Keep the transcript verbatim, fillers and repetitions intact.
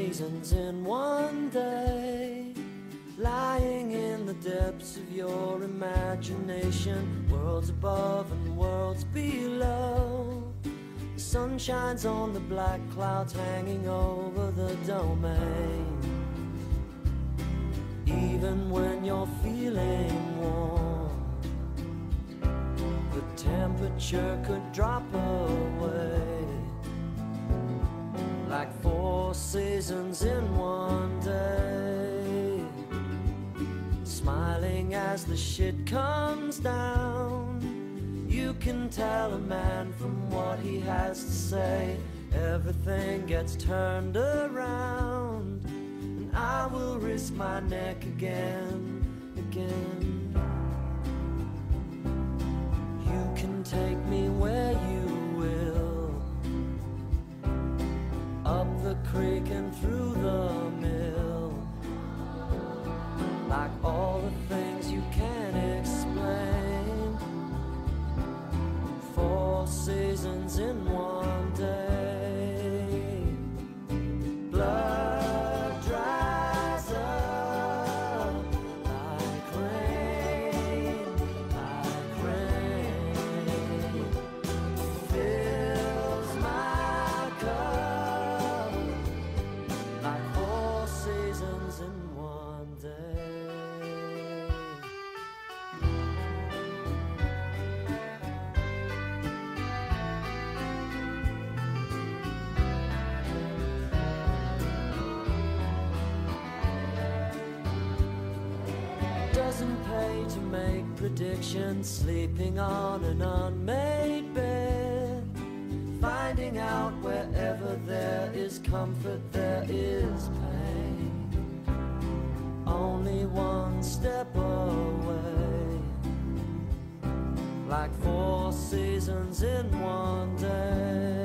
seasons in one day, lying in the depths of your imagination, worlds above and worlds below. The sun shines on the black clouds hanging over the domain. Even when you're feeling warm, the temperature could drop away, like four seasons in one day. Smiling as the shit comes down, you can tell a man from what he has to say. Everything gets turned around, and I will risk my neck again, again. You can take me where you will, up the creek and through the mill, like all the things you can't explain. Four seasons in one day. Blood dries up like rain, like rain. Fills my cup like four seasons in one day. Doesn't pay to make predictions, sleeping on an unmade bed, finding out wherever there is comfort there is pain. Only one step away, like four seasons in one day.